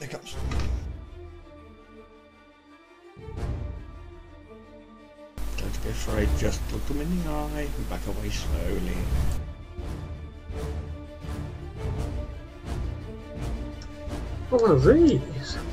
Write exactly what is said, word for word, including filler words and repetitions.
comes. Don't be afraid, just look them in the eye and back away slowly. What are these?